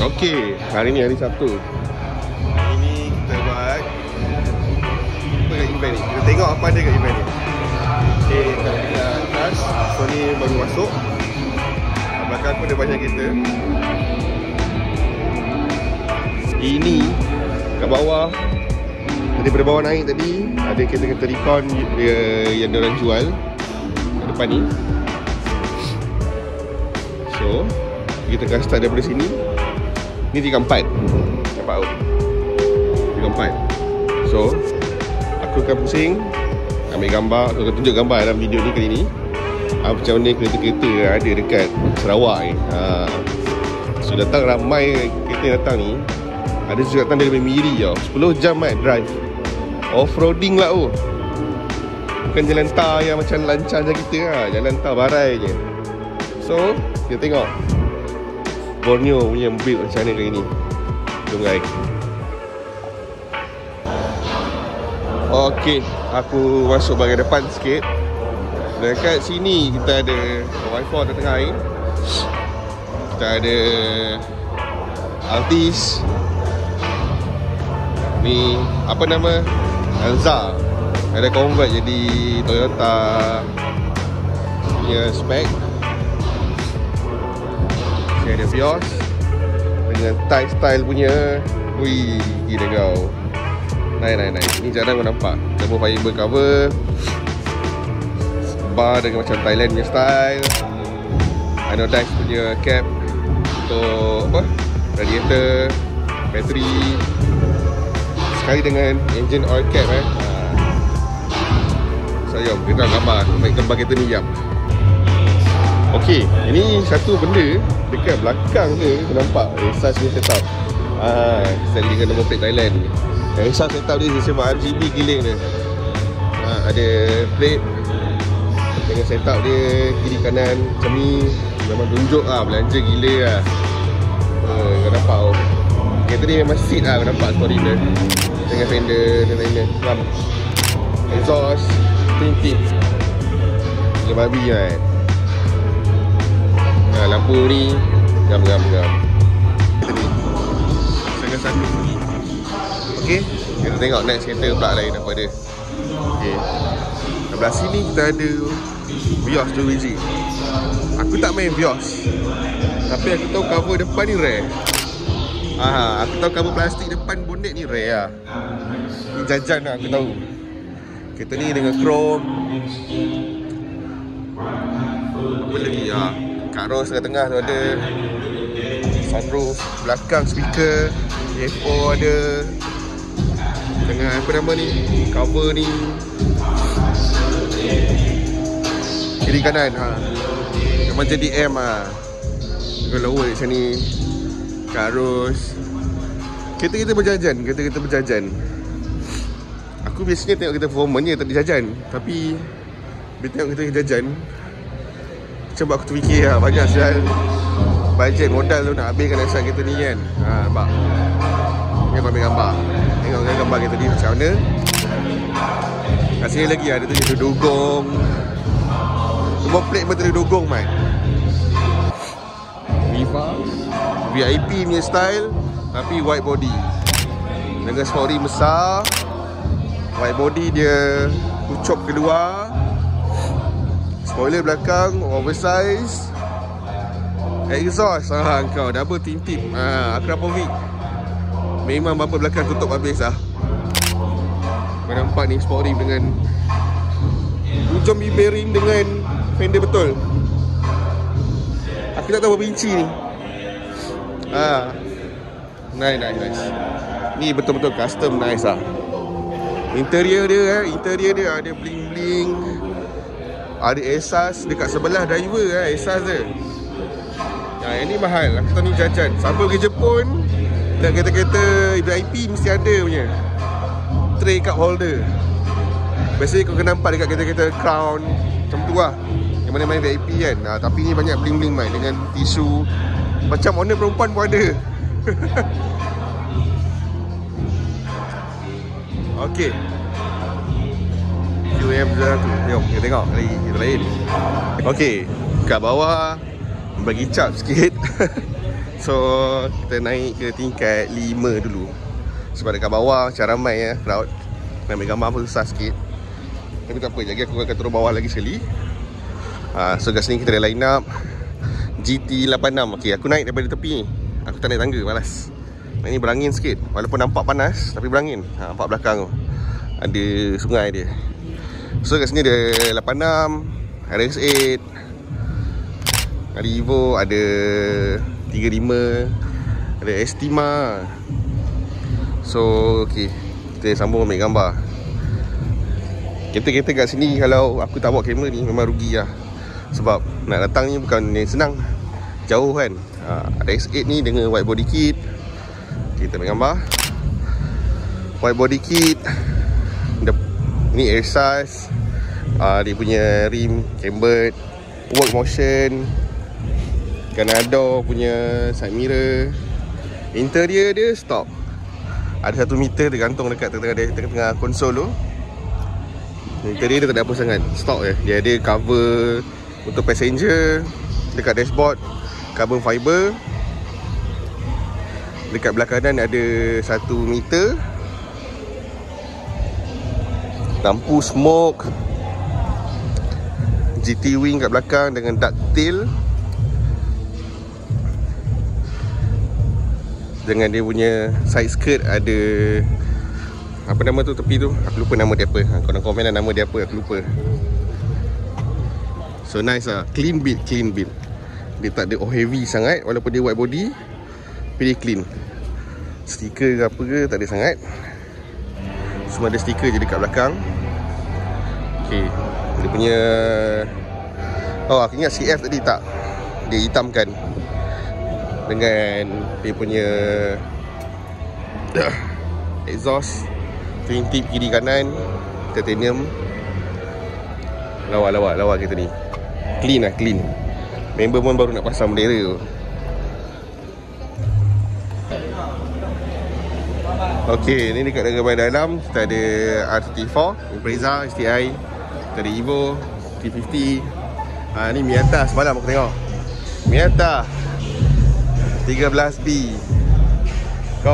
Okey, hari ni hari Sabtu. Hari ni kita buat apa kat event ni? Kita tengok apa ada kat event ni. Okey, kita dah atas. So ni baru masuk. Belakang aku ada banyak kereta. Ini kat bawah, daripada bawah naik tadi ada kereta-kereta Recon yang diorang jual kat depan ni. So kita akan start daripada sini. Ni 3-4. Nampak tu? 3-4. So aku akan pusing, ambil gambar. Aku akan tunjuk gambar dalam video ni kali ni, macam mana kereta-kereta yang ada dekat Sarawak ni. So datang ramai kereta yang datang ni. Ada juga datang dari Miri tau. 10 jam kan drive. Off-roading lah tu. Bukan jalan tar yang macam lancar je kita lah. Jalan tar barai je. So kita tengok Borneo punya build macam mana kali ni. Jom guys. Okey, aku masuk bahagian depan sikit. Dekat sini kita ada Y4 di tengah ni. Kita ada Altis. Ni apa nama? Alza. Ada convert jadi Toyota punya spec. Saya ada Vios dengan style punya. Wih, gila kau. Nice. Ni jarang kau nampak. Double fiber cover, bar dengan macam Thailand punya style, anodized punya cap untuk apa? Radiator, bateri. Sekali dengan engine oil cap Sayang, kita nak gambar. Baik gambar kereta ni jap. Okey, ini satu benda dekat belakang ni aku nampak Exhaust punya setup. Set dengan nombor plate Thailand. Exhaust setup dia sebab RGB giling dia. Ada plate dengan setup dia kiri kanan macam ni. Memang tunjuk lah, belanja gila lah. Kau nampak oh. Kereta ni memang seat lah, kau nampak story dia. Dengan fender dan lain-lain. Exhaust tinted gila babi kan. Lampu ni gam. Kita ni sangat satu. Okey, kita tengok next kereta pula lain apa dia. Okey, sebelah sini kita ada Vios 2 biji. Aku tak main Vios, tapi aku tahu cover depan ni rare. Aku tahu cover plastik depan bonnet ni rare lah. Ni jajan lah aku tahu. Kereta ni dengan chrome. Apa lagi kat Ros tengah tu ada sunroof, belakang speaker, FO ada. Dengan apa nama ni, cover ni kiri kanan memang jadi M dengan lower macam ni. Kat Ros kereta-kereta berjajan. Aku biasanya tengok kereta performance je tak ada jajan. Tapi bila tengok kereta jajan, macam aku terfikir banyak sial bajet modal tu nak habiskan asal kereta ni kan. Nampak. Ni aku ambil gambar. Tengok gambar kereta ni macam mana. Kat sini lagi ada tu dia dogong. Nombor plate pun ada dogong man. Viva VIP punya style tapi white body. Dengan story besar. White body dia kucuk kedua. Spoiler belakang oversize. Exhaust kau double tinted. Akrapovic. Memang bumper belakang tutup habis lah. Kau nampak ni spoiling dengan hujung bearing dengan fender betul. Aku tak tahu berapa inci ni. Nice. Ni betul-betul custom nice lah. Interior dia ada bling-bling. Ada esas dekat sebelah driver esas dia. Yang ni mahal. Aku tahu ni jajan. Siapa pergi Jepun dan kereta-kereta VIP mesti ada punya tray cup holder. Biasanya kau kena nampak dekat kereta-kereta Crown macam tu lah, yang mana main VIP kan. Tapi ni banyak bling-bling main dengan tisu. Macam owner perempuan pun ada. Okey, QM1. Jom kita tengok lagi kita lain. Okey, kat bawah bagi cap sikit. So kita naik ke tingkat 5 dulu. Sebab dekat bawah macam ramai crowd. Nak ambil gambar pun susah sikit. Tapi tak apa, lagi aku akan turun bawah lagi sekali. So kat sini kita ada line up GT86. Okay, aku naik daripada tepi ni. Aku tak naik tangga, malas. Ni berangin sikit. Walaupun nampak panas, tapi berangin. Nampak belakang tu ada sungai dia. So kat sini ada 86, RX8, ada Evo, ada 35, ada Estima. So okay, kita sambung ambil gambar. Kereta-kereta kat sini kalau aku tak bawa kamera ni memang rugi lah. Sebab nak datang ni bukan yang senang, jauh kan. RX8 ni dengan white body kit. Kita ambil gambar white body kit. Ni airsas, dia punya rim cambered, work motion, Ganador punya side mirror. Interior dia stock. Ada 1 meter tergantung dekat tengah-tengah konsol tu. Interior dia tak ada apa sangat, stock je. Dia ada cover untuk passenger dekat dashboard, carbon fiber. Dekat belah kanan ada 1 meter. Lampu smoke, GT wing kat belakang dengan ducktail. Dengan dia punya side skirt ada, apa nama tu tepi tu? Aku lupa nama dia apa. Korang komen lah nama dia apa, aku lupa. So nice lah, clean build. Dia tak ada heavy sangat. Walaupun dia white body, tapi dia clean. Stiker ke apa ke tak ada sangat. Semua ada stiker je dekat belakang. Okay, dia punya, aku ingat CF tadi tak, dia hitamkan dengan dia punya exhaust twin tip kiri kanan, titanium. Lawa kereta ni. Clean lah, clean. Member pun baru nak pasang bendera tu. Okay, ni dekat dalam kita ada R34, Impreza, STI. Kita ada Evo, T50. Ni Miata semalam aku tengok. Miata 13B. Kau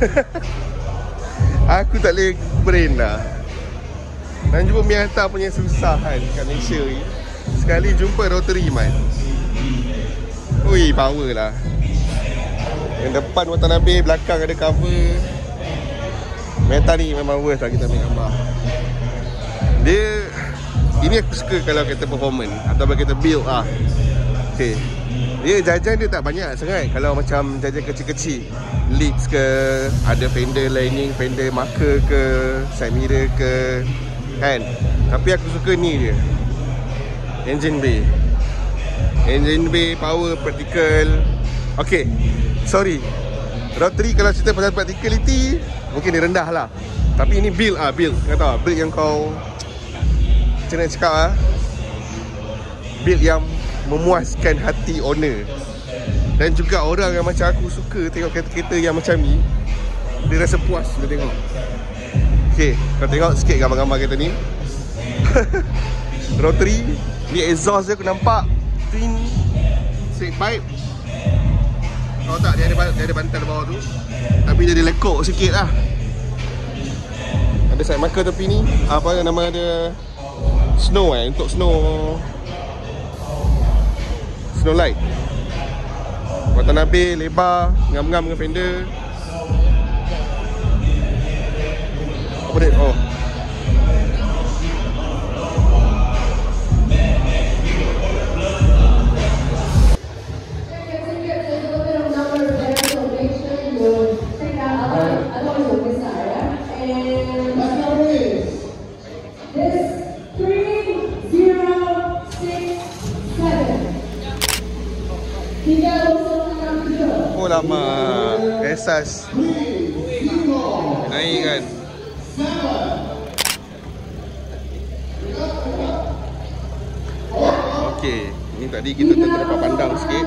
aku tak boleh brain dah. Dan jumpa Miata punya susah kan kat Malaysia ni. Sekali jumpa rotary man. Ui, power lah. Yang depan Watanabe, belakang ada cover. Miata ni memang worth lah kita ambil gambar. Dia, ini aku suka kalau kereta performance atau kereta build lah. Okay, dia jajan dia tak banyak sangat. Kalau macam jajan kecil-kecil, lips ke, ada fender lining, fender marker ke, side mirror ke, kan. Tapi aku suka ni dia, engine bay, power, practical. Okay, sorry, rotary kalau cerita pasal practicality mungkin dia rendah lah. Tapi ini build kau tahu, build yang kau, macam nak cakap build yang memuaskan hati owner. Dan juga orang yang macam aku suka tengok kereta-kereta yang macam ni, dia rasa puas bila tengok. Okay, kau tengok sikit gambar-gambar kereta ni. Rotary, ni exhaust dia aku nampak twin straight pipe. Tahu tak, dia ada bantal bawah tu, tapi dia ada lekuk sikit lah. Ada side marker tepi ni, apa nama dia, snow untuk snow light. Watanabe lebar, ngam-ngam dengan fender. Apa dia? Oh, oh lama. Esas naik kan. Okay, ni tadi kita dapat pandang sikit.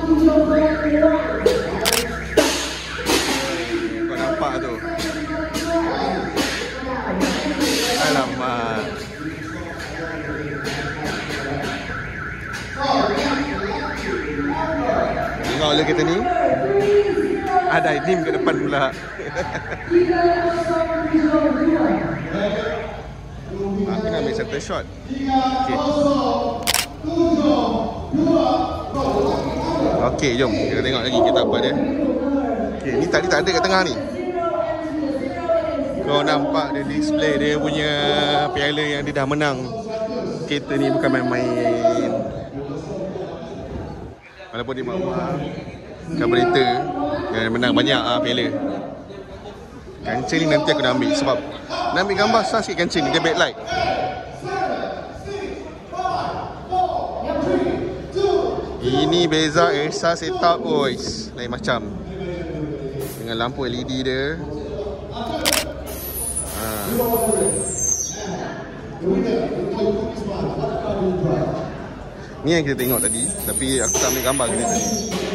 Kau nampak tu. Alamak. Tengok dulu kereta ni. Ada Nim kat depan pula. Aku nak ambil satu shot. Okay. Okay, jom kita tengok lagi kita apa dia. Okay, ni tadi tak ada kat tengah ni. Kau nampak dia display dia punya piala yang dia dah menang. Kereta ni bukan main-main. Walaupun dia mahu berita yang menang banyak piala. Kancing ni nanti aku nak ambil sebab nak ambil gambar sah sikit kancing ni, dia backlight. Ini beza Elsa setup boys. Lain macam. Dengan lampu LED dia. Ni yang kita tengok tadi, tapi aku tak ambil gambar kita tadi.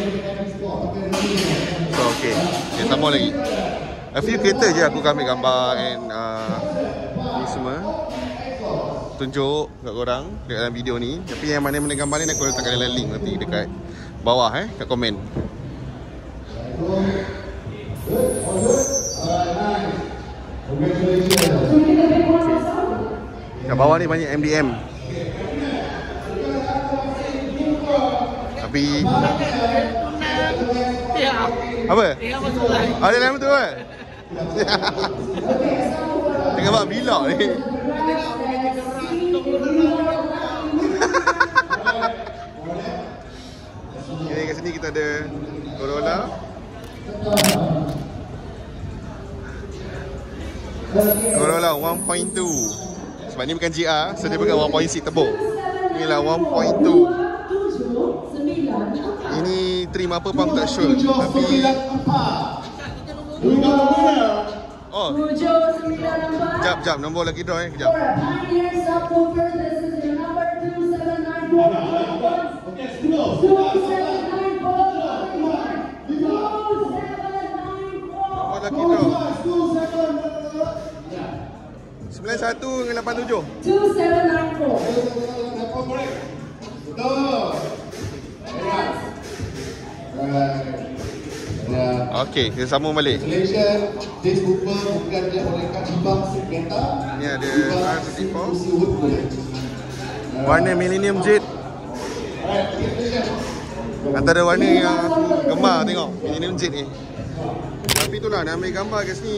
So okay, kita tambah lagi. A few kereta je aku akan ambil gambar and ni semua tunjuk kat korang dekat dalam video ni. Tapi yang mana-mana gambar ni aku letakkan dalam link nanti dekat bawah kat komen. Kat bawah ni banyak MDM. Tapi apa? Ada nama tu kan? Tengah buat vlog ni. Okay, kat sini kita ada Corolla. Corolla 1.2. Sebab ni bukan GR, so dia bukan 1.6 turbo. Inilah 1.2. Ini trim apa pun aku tak sure. Tapi oh, jap, nombor lagi draw kejap. Nombor lagi draw 91 dengan 87. 2794. Okey, kita sambung balik. Ni ada R34 warna Millennium Jet. Antara warna yang aku gemar tengok Millennium Jet ni. Tapi itulah nak ambil gambar kat sini.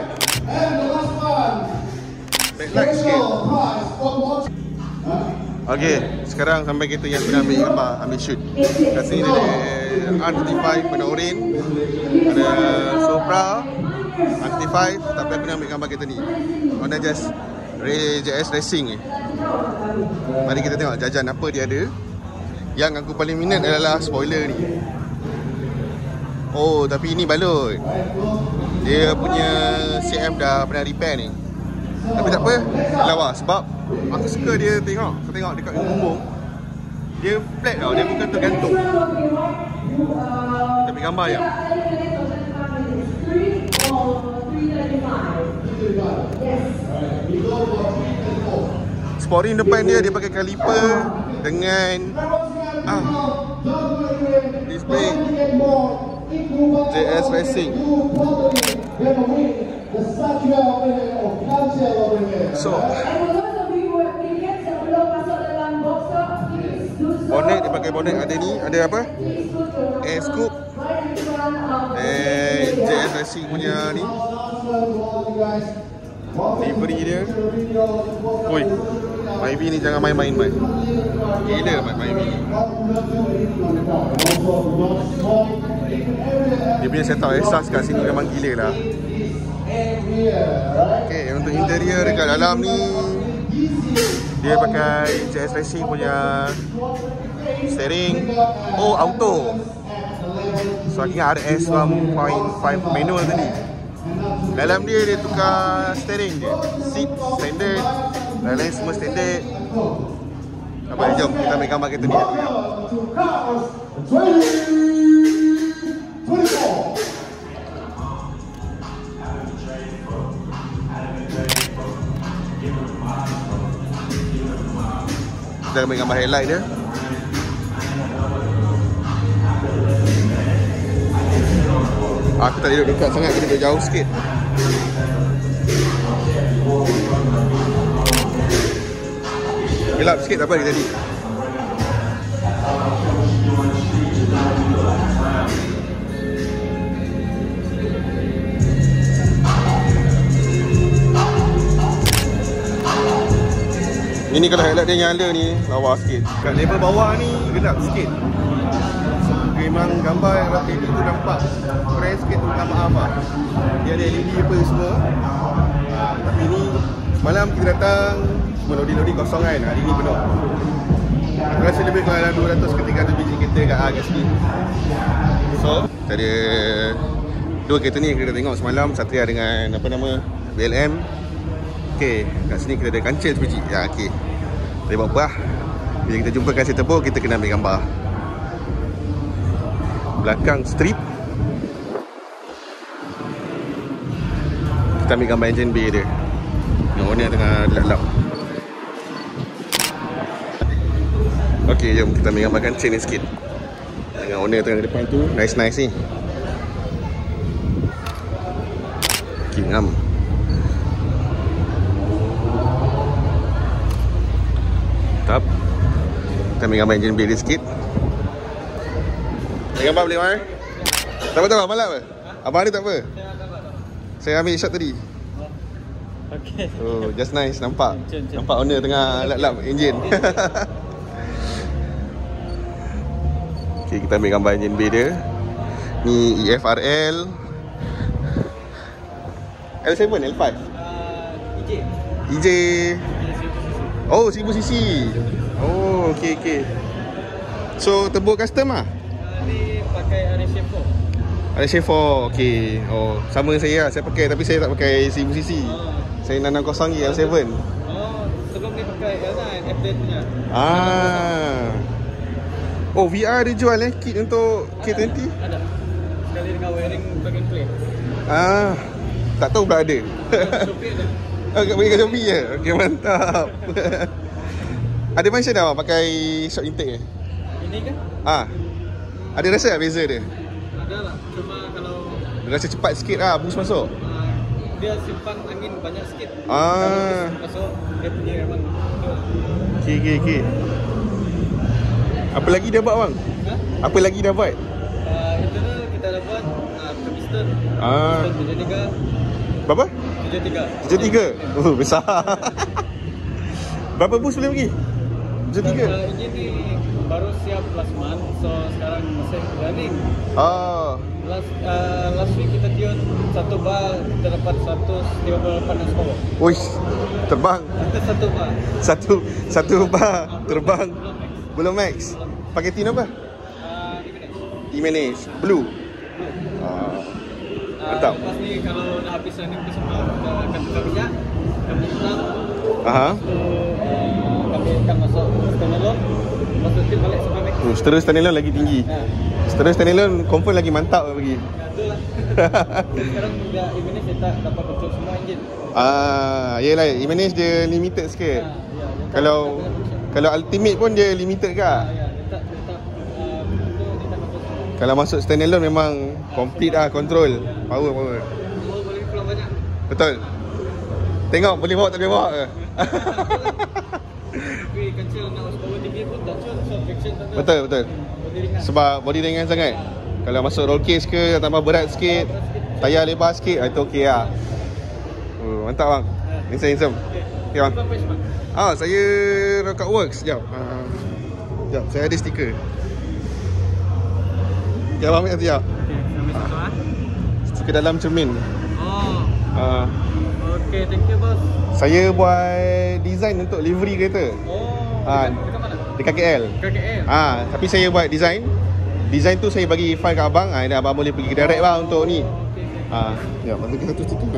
Backlight sikit. Okey, sekarang sampai kereta yang aku nak ambil gambar, ambil shoot. Kat sini ada R35 warna oren, ada Supra R35, tapi aku nak ambil gambar kereta ni Honda Jazz JS Racing ni. Mari kita tengok jajan apa dia ada. Yang aku paling minat adalah spoiler ni. Oh, tapi ini balut. Dia punya CM dah pernah repair ni. Tapi tak apa, lawa sebab aku suka dia tengok. Kau tengok dekat bumbung. Dia flat tau, dia bukan tergantung. Kita ambil gambar je. Sporing depan dia pakai kaliper dengan display JS Racing. So bonnet dia pakai bonnet ada ni, ada apa? Air scoop. JS Racing punya ni. Livery dia. Oi, Myvi ni jangan main-main man. Gila Myvi ni. Dia punya setup exhaust kat sini memang gila lah. Okay, untuk interior dekat dalam ni dia pakai JS Racing punya steering. Oh, auto. So aku ingat RS 1.5 manual tadi. Dalam dia tukar steering je. Seat standard, lain-lain semua standard. Apa, jom kita ambil gambar kereta ni. Kita ambil gambar headlight dia. Aku tak duduk dekat sangat, kita duduk jauh sikit. Gelap sikit tak apa tadi. Ini kalau headlight dia nyala ni, lawa sikit. Kat level bawah ni gelap sikit. Memang gambar yang rapi tu nampak keren sikit, minta maaf lah. Dia ada LED apa semua. Tapi ni semalam kita datang semua lodi-lodi kosong kan. Hari ni penuh. Aku rasa lebih kurang dalam 200 ke 300 biji kereta kat sini. So kita ada 2 kereta ni yang kita tengok semalam. Satria dengan apa nama, BLM. Okay, kat sini kita ada kancil sebiji. Ya, okay. Tak buat apa lah. Bila kita jumpa kancil tebal, kita kena ambil gambar. Belakang strip. Kita ambil gambar engine bay dia. Yang warna tengah gelap-gelap. Okay, jom kita ambil gambar kancil ni sikit. Dengan warna tengah depan tu, nice-nice ni. Okay, ngam. Tap. Kita ambil gambar engine bay dia sikit. Ambil gambar boleh Mar? Tak apa, malam apa? Abang ada tak apa? Saya ambil shot tadi. Okay. Oh, just nice, nampak. Nampak owner tengah lap-lap engine. Okay, kita ambil gambar engine bay dia. Ni EFRL L7, L5 EJ. Oh, 1000cc. Oh, okay. So, turbo custom lah? Ni pakai RSA4. RSA4, okay. Oh, sama saya lah. Saya pakai, tapi saya tak pakai 1000cc. Saya 660 L7. Oh, sebelum ni pakai L9, F10 punya. Oh, VR dia jual kit untuk K20? Ada. Sekali dengan wiring plug and play. Tak tahu pula ada. Shopee ada. Bagi kat Shopee je? Okay, mantap. Ada mention dah pakai short intake ni? Ini kan? Ada rasa tak beza dia? Ada lah. Cuma kalau Dia rasa cepat sikit lah boost masuk. dia simpan angin banyak sikit. Ah. Kalau masuk dia punya memang. Okay. Apa lagi dah buat bang? Apa lagi dah buat? Internal kita dah buat piston. Piston 73. Berapa? 73. Oh, besar. Berapa boost boleh pergi? 73? Ini ni baru siap last month. So sekarang masih running. Last week kita tune 1 bar, kita dapat 158 horsepower. Uish, terbang. 1 bar. Satu bar terbang. Belum max. Pakai tin apa? Imenes Blue. Mantap. Lepas ni kalau dah habis running tu semua, kita akan tukar minyak, kami hitam. Kami akan masuk standalone. Masuk tim balik sampai max. Setera standalone lagi tinggi. Setera standalone confirm lagi mantap lah pergi. Itulah. Sekarang dia Imenes dia tak dapat control semua enjin. Yelah, Imenes dia limited sikit. Kalau ultimate pun dia limited ke? Kalau masuk standalone memang complete lah control. Power. Boleh pulang banyak. Betul. Tengok boleh bawa tak boleh bawa ke? Tapi kecil nak horsepower tinggi pun tak cuan. So friction tak ada. Betul. Sebab body ringan sangat. Kalau masuk roll case ke, tambah berat sikit, tayar lebar sikit, itu okey lah. Mantap bang. Handsome. Okay bang. Saya Rocket Works. Sekejap, saya ada stiker. Ya bang, ambil sekejap. Stiker dalam cermin. Okay, thank you bos. Saya buat design untuk livery kereta. Dekat mana? Dekat KL. Tapi saya buat design. Design tu saya bagi file kat abang. Dan abang boleh pergi direct lah untuk ni. Ya, bagi satu stiker.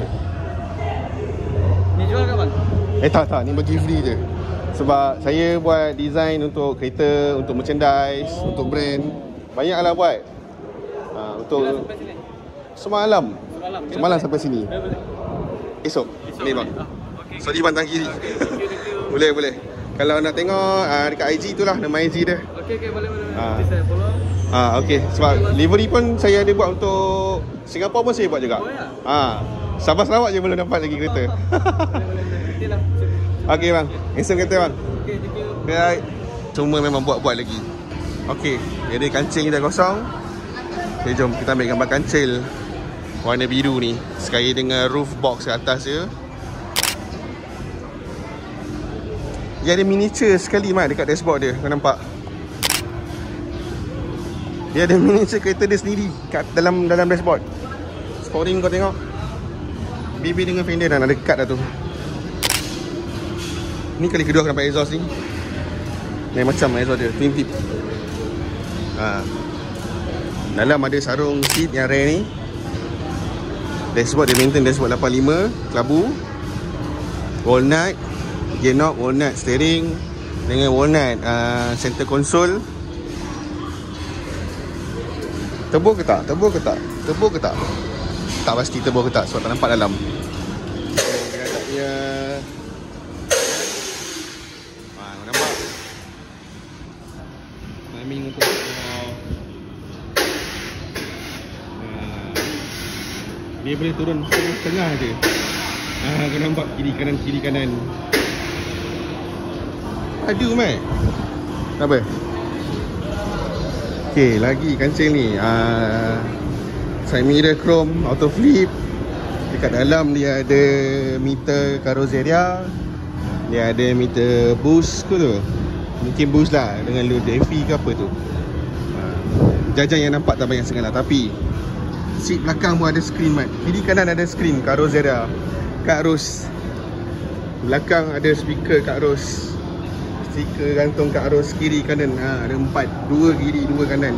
Ni jual kat mana? Tak, ni bagi free je. Sebab saya buat design untuk kereta, untuk merchandise, untuk brand. Banyak lah buat. Untuk semalam sampai sini. Esok. Ni bang. Sorry bang, tangan kiri. Boleh. Kalau nak tengok dekat IG tu lah, nama IG dia. Okay, boleh. Nanti saya follow. Okay. Sebab livery pun saya ada buat untuk Singapura pun saya buat juga. Oh, ya? Sabah Sarawak je belum dapat lagi kereta. Nanti lah. Okey bang, handsome kereta bang. Okay, thank you. Right. Cuma memang buat-buat lagi. Okey, jadi kancing dah kosong. Okay, jom kita ambil gambar kancil warna biru ni sekali dengan roof box kat atas dia. Dia ada miniature sekali Mat dekat dashboard dia. Kau nampak? Dia ada miniature kereta dia sendiri kat dalam dashboard. Sporing kau tengok. BB dengan fender dah ada kat dah tu. Ni kali kedua aku nampak exhaust ni. Lain macam exhaust dia, twin tip. Dalam ada sarung seat yang rare ni. Dashboard dia maintain dashboard 85, kelabu, walnut, gear knob, walnut steering dengan walnut center console. Tebur ke tak? Tebur ke tak? Tebur ke tak? Tak pasti tebur ke tak sebab tak nampak dalam. Dia nampak timing untuk dia boleh turun setengah je. Kau nampak kiri kanan. Aduh Mat. Apa? Okay, lagi kancil ni. Side mirror chrome, auto flip. Dekat dalam dia ada meter karoseria. Dia ada meter boost ke tu. Mungkin boost lah dengan load DFI ke apa tu. Jajan yang nampak tak banyak sangat lah. Tapi seat belakang pun ada screen Mat. Kiri kanan ada screen karoseria. Kak Ros. Belakang ada speaker Kak Ros. Stiker gantung Kak Ros kiri kanan. Ada 4. 2 kiri 2 kanan.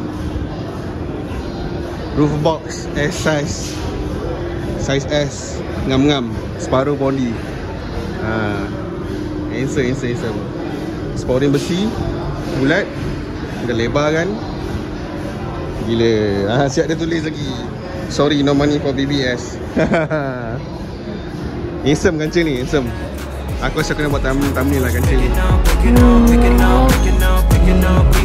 Roof box S size. Size S. Ngam-ngam. Separuh body. Handsome. Sporing besi. Bulat. Ada lebar kan. Gila. Siap dia tulis lagi. Sorry, no money for BBS. Handsome kancil ni, handsome. Aku rasa kena buat thumbnail lah kancil ni.